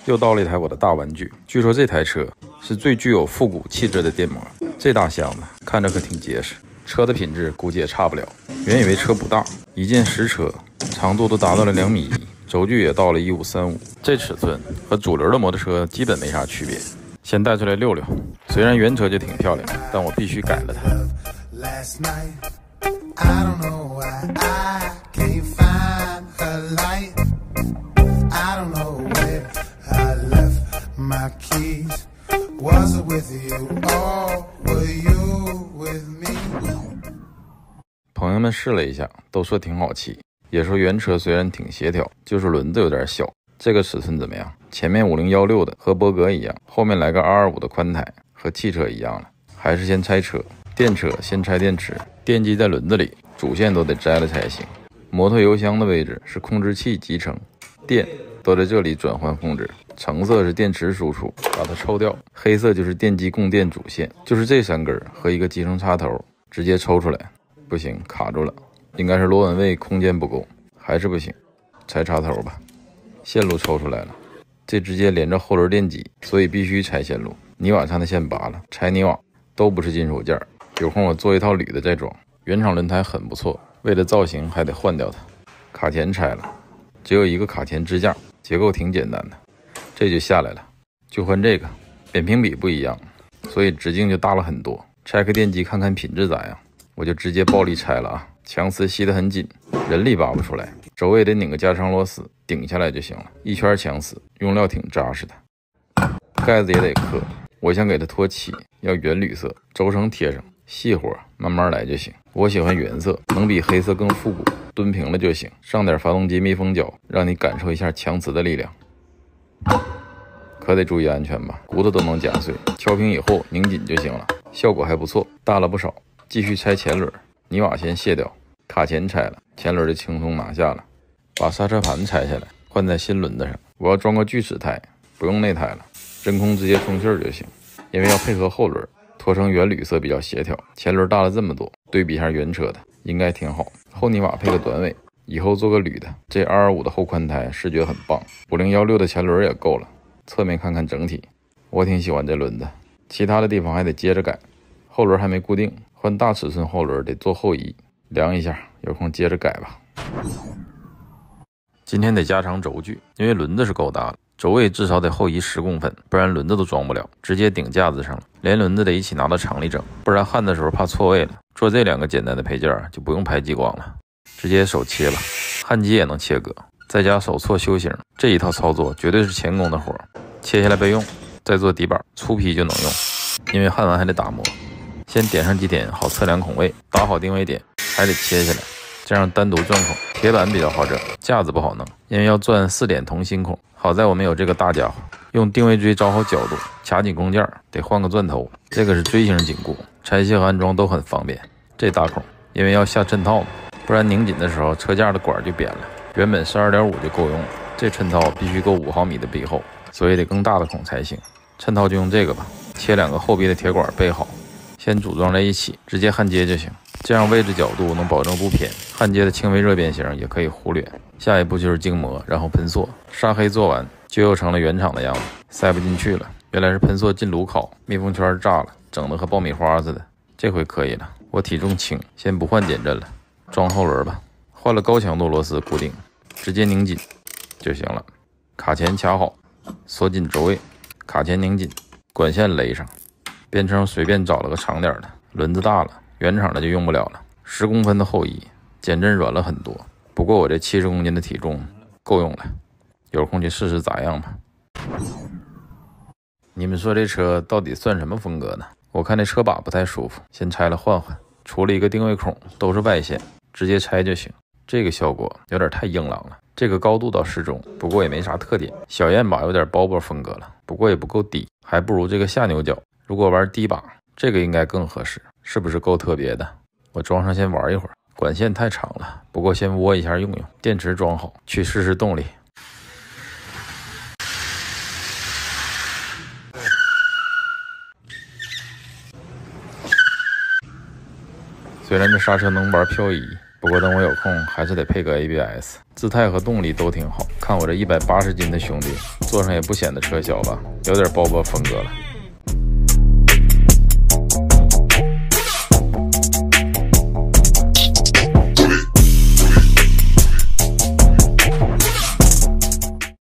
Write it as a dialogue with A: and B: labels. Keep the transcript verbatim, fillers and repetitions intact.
A: 又到了一台我的大玩具。据说这台车是最具有复古气质的电摩，这大箱子看着可挺结实，车的品质估计也差不了。原以为车不大，一键实车，长度都达到了两米一，轴距也到了一五三五，这尺寸和主流的摩托车基本没啥区别。先带出来溜溜，虽然原车就挺漂亮，但我必须改了它。I don't know why I can't find a light. I don't know where I left my keys. Was it with you or were you with me? 朋友们试了一下，都说挺好骑，也说原车虽然挺协调，就是轮子有点小。这个尺寸怎么样？前面五零一六的和博格一样，后面来个二二五的宽胎，和汽车一样了。还是先拆车，电车先拆电池，电机在轮子里，主线都得摘了才行。摩托油箱的位置是控制器集成，电都在这里转换控制。橙色是电池输出，把它抽掉；黑色就是电机供电主线，就是这三根和一个集成插头，直接抽出来。不行，卡住了，应该是螺纹位空间不够，还是不行，拆插头吧。线路抽出来了，这直接连着后轮电机，所以必须拆线路。泥瓦上的线拔了，拆泥瓦都不是金属件，有空我做一套铝的再装。原厂轮胎很不错，为了造型还得换掉它。卡钳拆了，只有一个卡钳支架，结构挺简单的，这就下来了。就换这个，扁平比不一样，所以直径就大了很多。拆开电机看看品质咋样，我就直接暴力拆了啊！强磁吸得很紧，人力拔不出来，轴位得拧个加长螺丝顶下来就行了。一圈强磁，用料挺扎实的。盖子也得刻，我想给它脱漆，要原铝色，轴承贴上，细活慢慢来就行。我喜欢原色，能比黑色更复古，蹲平了就行。上点发动机密封胶，让你感受一下强磁的力量。可得注意安全吧，骨头都能夹碎。敲平以后拧紧就行了，效果还不错，大了不少。继续拆前轮，泥瓦先卸掉，卡钳拆了，前轮就轻松拿下了。把刹车盘拆下来，换在新轮子上。我要装个锯齿胎，不用内胎了，真空直接充气就行。因为要配合后轮，拖成原铝色比较协调。前轮大了这么多，对比一下原车的，应该挺好。后泥瓦配个短尾，以后做个铝的。这二二五的后宽胎视觉很棒，五零一六的前轮也够了。侧面看看整体，我挺喜欢这轮子，其他的地方还得接着改。后轮还没固定，换大尺寸后轮得做后移，量一下，有空接着改吧。今天得加长轴距，因为轮子是够大的，轴位至少得后移十公分，不然轮子都装不了，直接顶架子上了。连轮子得一起拿到厂里整，不然焊的时候怕错位了。做这两个简单的配件就不用排激光了，直接手切吧，焊机也能切割，再加手错修型，这一套操作绝对是钳工的活。切下来备用，再做底板，粗坯就能用，因为焊完还得打磨。先点上几点，好测量孔位，打好定位点，还得切下来，这样单独钻孔。铁板比较好整，架子不好弄，因为要钻四点同心孔。好在我们有这个大家伙，用定位锥找好角度，卡紧工件，得换个钻头。这个是锥形紧固，拆卸和安装都很方便。这大孔，因为要下衬套嘛，不然拧紧的时候车架的管就扁了。原本是 二点五 就够用了，这衬套必须够五毫米的壁厚，所以得更大的孔才行。衬套就用这个吧，切两个厚壁的铁管备好，先组装在一起，直接焊接就行。这样位置角度能保证不偏，焊接的轻微热变形也可以忽略。下一步就是精磨，然后喷塑。砂黑做完就又成了原厂的样子，塞不进去了。原来是喷塑进炉烤，密封圈炸了，整得和爆米花似的。这回可以了，我体重轻，先不换减震了，装后轮吧。换了高强度螺丝固定，直接拧紧就行了。卡钳卡好，锁紧轴位，卡钳拧紧，管线勒上。边撑随便找了个长点的，轮子大了，原厂的就用不了了。十公分的后移，减震软了很多。不过我这七十公斤的体重够用了，有空去试试咋样吧。你们说这车到底算什么风格呢？我看这车把不太舒服，先拆了换换。除了一个定位孔，都是外线，直接拆就行。这个效果有点太硬朗了。这个高度倒适中，不过也没啥特点。小燕把有点包波风格了，不过也不够低，还不如这个下牛角。如果玩低把，这个应该更合适，是不是够特别的？我装上先玩一会儿，管线太长了，不过先窝一下用用。电池装好，去试试动力。虽然这刹车能玩漂移，不过等我有空还是得配个 A B S，
B: 姿态和动力都挺好。看我这一百八十斤的兄弟，坐上也不显得车小吧，有点包包风格了。